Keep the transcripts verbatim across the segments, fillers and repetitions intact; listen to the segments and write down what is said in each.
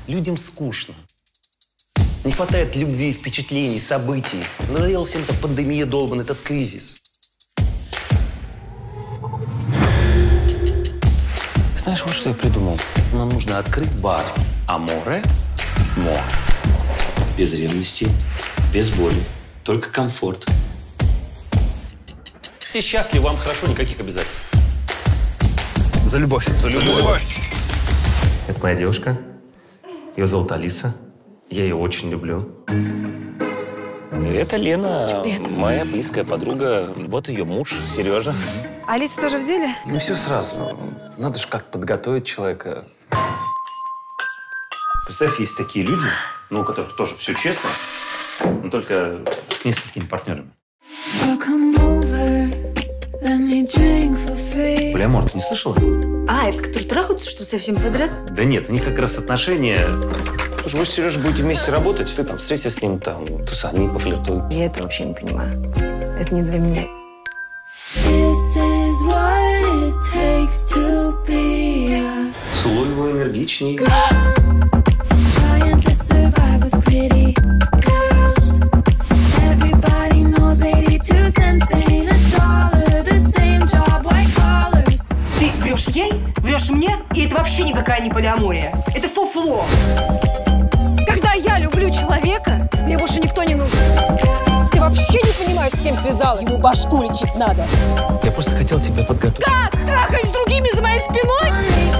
Людям скучно. Не хватает любви, впечатлений, событий. Надоела всем эта пандемия долбаная, этот кризис. Знаешь, вот что я придумал. Нам нужно открыть бар Аморе Мо. Без ревности, без боли, только комфорт. Все счастливы, вам хорошо, никаких обязательств. За любовь. За любовь. За любовь. Это моя девушка. Ее зовут Алиса. Я ее очень люблю. Это Лена, Привет. Моя близкая подруга. Вот ее муж, Сережа. Алиса тоже в деле? Не все сразу. Надо же как подготовить человека. Представь, есть такие люди, ну, у которых тоже все честно, но только с несколькими партнерами. Полиамор, ты не слышала? А, это которые трахаются, что со всеми подряд? Да нет, у них как раз отношения. Слушай, вы с Сережей будете вместе работать, ты там встретишься с ним, там, тусани, пофлиртуй. Я это вообще не понимаю. Это не для меня. Целуй его энергичней. Ты врешь ей, врешь мне, и это вообще никакая не полиамория. Это фуфло. Когда я люблю человека, мне больше никто не нужен. Ты вообще не понимаешь, с кем связалась? Ему башку лечить надо. Я просто хотел тебя подготовить. Как? Трахаясь с другими за моей спиной?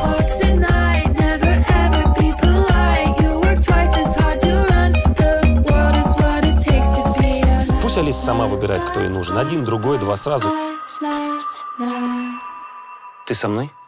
Пусть Алиса сама выбирает, кто ей нужен. Один, другой, два сразу. Ты со мной?